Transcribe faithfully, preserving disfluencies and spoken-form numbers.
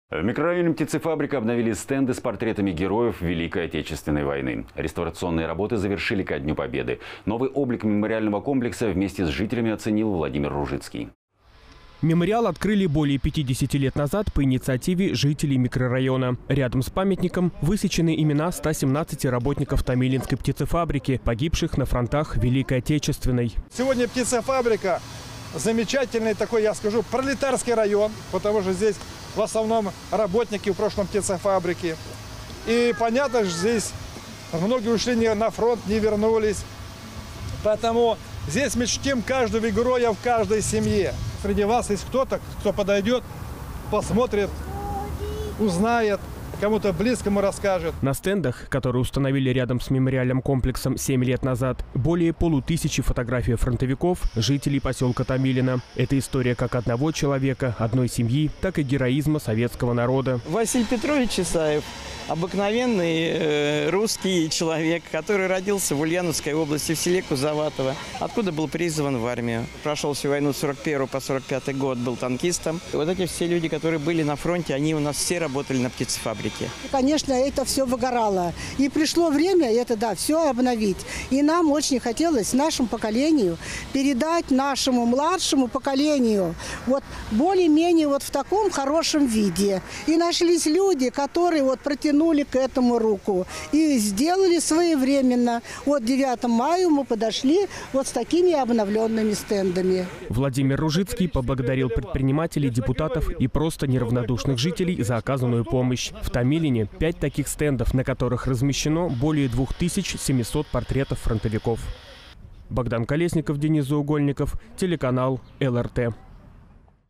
В микрорайоне «Птицефабрика» обновили стенды с портретами героев Великой Отечественной войны. Реставрационные работы завершили ко Дню Победы. Новый облик мемориального комплекса вместе с жителями оценил Владимир Ружицкий. Мемориал открыли более пятидесяти лет назад по инициативе жителей микрорайона. Рядом с памятником высечены имена ста семнадцати работников Томилинской птицефабрики, погибших на фронтах Великой Отечественной. Сегодня птицефабрика замечательный такой, я скажу, пролетарский район, потому что здесь в основном работники в прошлом птицефабрики. И понятно, что здесь многие ушли на фронт, не вернулись. Поэтому здесь мы чтим каждого героя в каждой семье. Среди вас есть кто-то, кто подойдет, посмотрит, узнает, кому-то близкому расскажет. На стендах, которые установили рядом с мемориальным комплексом семь лет назад, более полутысячи фотографий фронтовиков, жителей поселка Томилино. Это история как одного человека, одной семьи, так и героизма советского народа. Василий Петрович Исаев – обыкновенный э, русский человек, который родился в Ульяновской области, в селе Кузоватово, откуда был призван в армию. Прошел всю войну с сорок первого по сорок пятый год, был танкистом. И вот эти все люди, которые были на фронте, они у нас все работали на птицефабрике. Конечно, это все выгорало. И пришло время это, да, все обновить. И нам очень хотелось нашему поколению передать нашему младшему поколению вот более-менее вот в таком хорошем виде. И нашлись люди, которые вот протянули к этому руку. И сделали своевременно. Вот девятого мая мы подошли вот с такими обновленными стендами. Владимир Ружицкий поблагодарил предпринимателей, депутатов и просто неравнодушных жителей за оказанную помощь. В Томилине пять таких стендов, на которых размещено более двух тысяч семисот портретов фронтовиков. Богдан Колесников, Денис Заугольников, телеканал эл эр тэ.